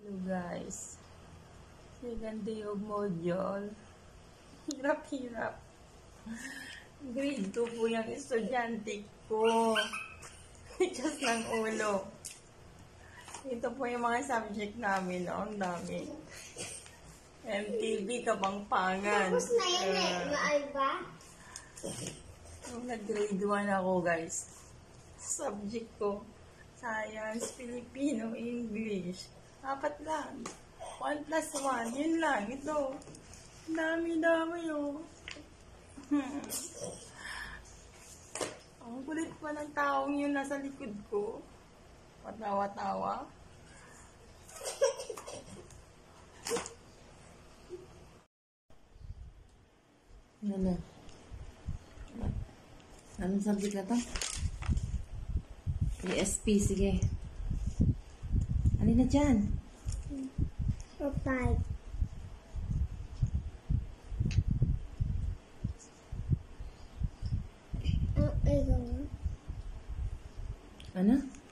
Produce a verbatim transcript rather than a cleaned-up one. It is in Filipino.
Hello guys, second day of module. Hirap-hirap. Grade two po yung estudyante ko. Tigas ng ulo. Ito po yung mga subject namin, no? Ang dami. M T V, Kapampangan. Tapos na yun eh, maal ba? Nung nag-grade one ako, guys, subject ko, Science, Filipino, English. Apat lang. One plus one. Yun lang. Ito. Dami-dami oh. Hmm. Ang kulit pa ng taong yun nasa likod ko. Patawa-tawa. Ano na? Anong subject na to? E S P, sige. Alin na dyan? O five. Ang ikaw. Ano?